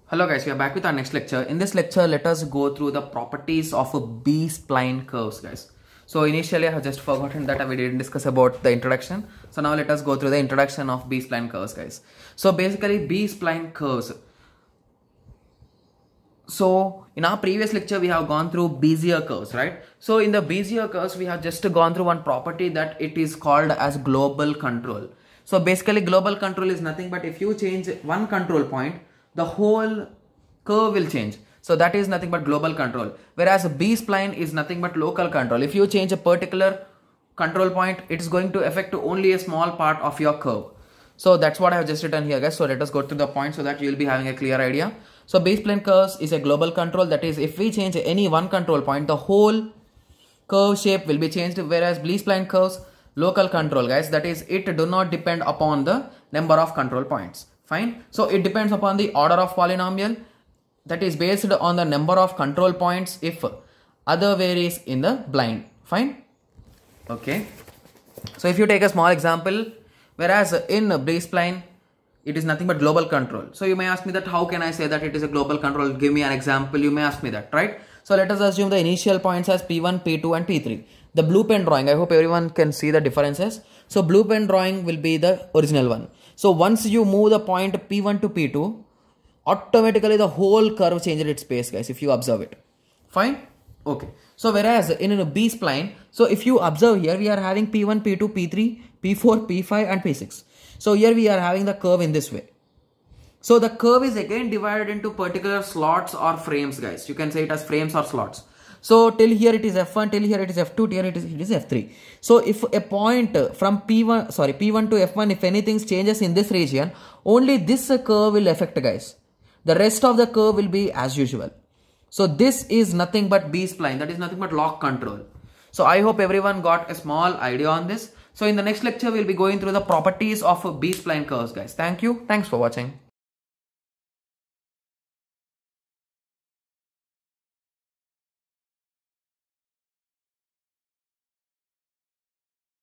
Hello guys, we are back with our next lecture. In this lecture, let us go through the properties of a B-spline curves, guys. So initially I have just forgotten that we didn't discuss about the introduction. So now let us go through the introduction of B-spline curves, guys. So basically B-spline curves. So in our previous lecture, we have gone through Bezier curves, right? So in the Bezier curves, we have just gone through one property that it is called as global control. So basically global control is nothing but if you change one control point, the whole curve will change. So that is nothing but global control. Whereas B-spline is nothing but local control. If you change a particular control point, it is going to affect only a small part of your curve. So that's what I have just written here, guys. So let us go through the point so that you will be having a clear idea. So B-spline curves is a global control. That is, if we change any one control point, the whole curve shape will be changed. Whereas B-spline curves, local control, guys. That is, it do not depend upon the number of control points. Fine. So it depends upon the order of polynomial, that is based on the number of control points if other varies in the blind. Fine. Okay. So if you take a small example, whereas in B-spline, it is nothing but global control. So you may ask me that how can I say that it is a global control? Give me an example. You may ask me that, right? So let us assume the initial points as P1, P2 and P3. The blue pen drawing, I hope everyone can see the differences. So blue pen drawing will be the original one. So once you move the point P1 to P2, automatically the whole curve changes its space, guys, if you observe it. Fine. Okay. So whereas in a B-spline, so if you observe here, we are having P1, P2, P3, P4, P5 and P6. So here we are having the curve in this way. So the curve is again divided into particular slots or frames, guys. You can say it as frames or slots. So till here it is F1, till here it is F2, till here it is F3. So if a point from P1 to F1, if anything changes in this region, only this curve will affect, guys. The rest of the curve will be as usual. So this is nothing but B-spline, that is nothing but lock control. So I hope everyone got a small idea on this. So in the next lecture, we'll be going through the properties of B-spline curves, guys. Thank you. Thanks for watching.